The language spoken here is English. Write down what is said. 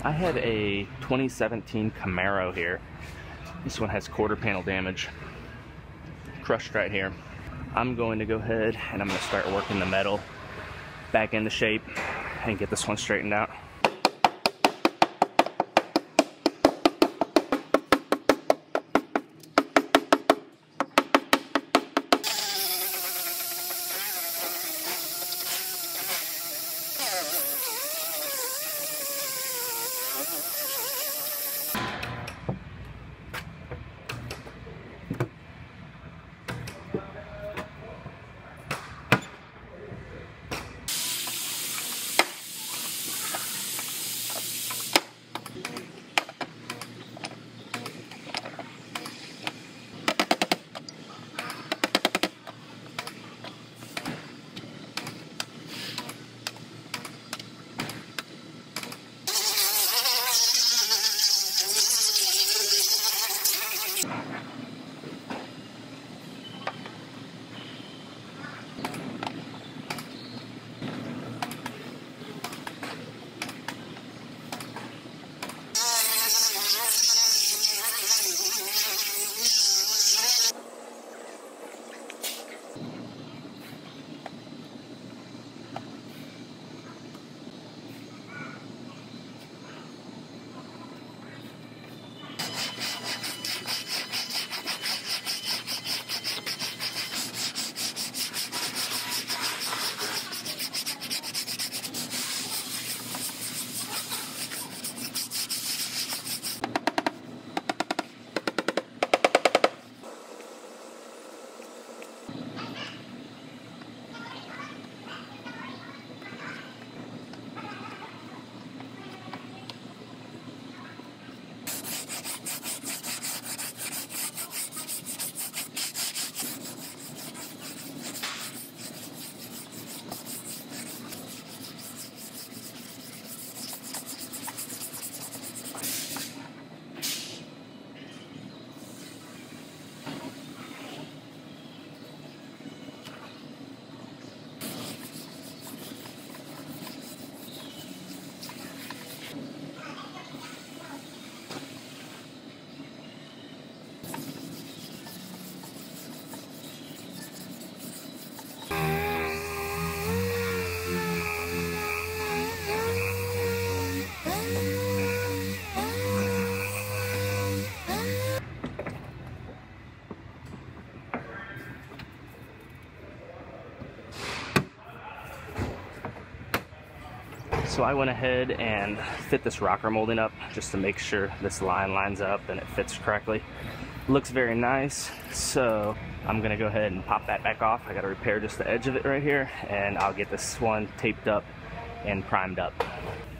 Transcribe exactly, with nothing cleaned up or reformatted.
I have a twenty seventeen Camaro here. This one has quarter panel damage, crushed right here. I'm going to go ahead and I'm going to start working the metal back into shape and get this one straightened out. So I went ahead and fit this rocker molding up just to make sure this line lines up and it fits correctly. Looks very nice, so I'm gonna go ahead and pop that back off. I gotta repair just the edge of it right here, and I'll get this one taped up and primed up.